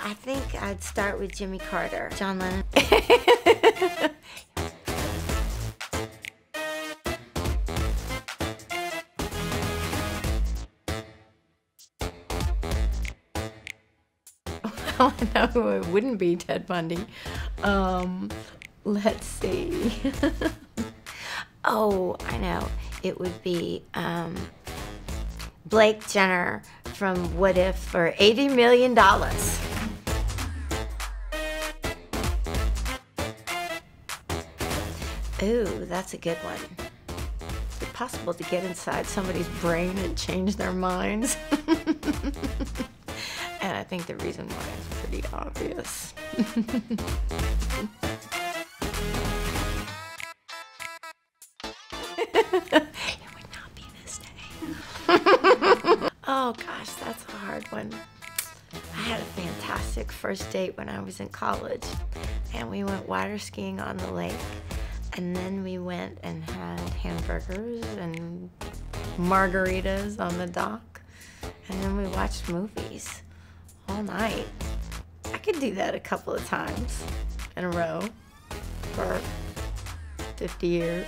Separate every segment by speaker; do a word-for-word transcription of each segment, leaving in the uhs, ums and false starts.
Speaker 1: I think I'd start with Jimmy Carter, John Lennon. Oh, no, it wouldn't be Ted Bundy. Um, let's see. Oh, I know. It would be um, Blake Jenner from What If for eighty million dollars. Ooh, that's a good one. Is it possible to get inside somebody's brain and change their minds? And I think the reason why is pretty obvious. It would not be this day. Oh gosh, that's a hard one. I had a fantastic first date when I was in college, and we went water skiing on the lake, and then we went and had hamburgers and margaritas on the dock, and then we watched movies all night. I could do that a couple of times in a row for fifty years.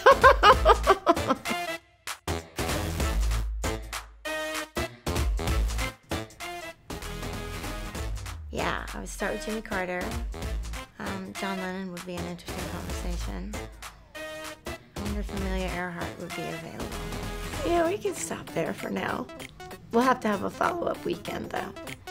Speaker 1: Yeah, I would start with Jimmy Carter. Um, John Lennon would be an interesting conversation. I wonder if Amelia Earhart would be available. Yeah, we can stop there for now. We'll have to have a follow-up weekend, though.